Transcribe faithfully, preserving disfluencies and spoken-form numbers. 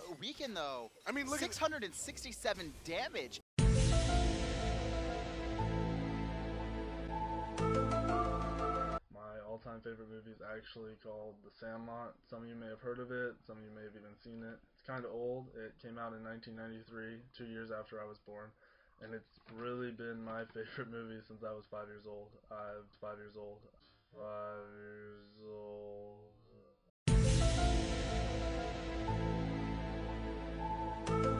weaken though. I mean, look six hundred sixty-seven damage. My all-time favorite movie is actually called The Sandlot. Some of you may have heard of it, some of you may have even seen it. It's kind of old. It came out in nineteen ninety-three, two years after I was born, and it's really been my favorite movie since I was five years old. I'm five years old. Five years old.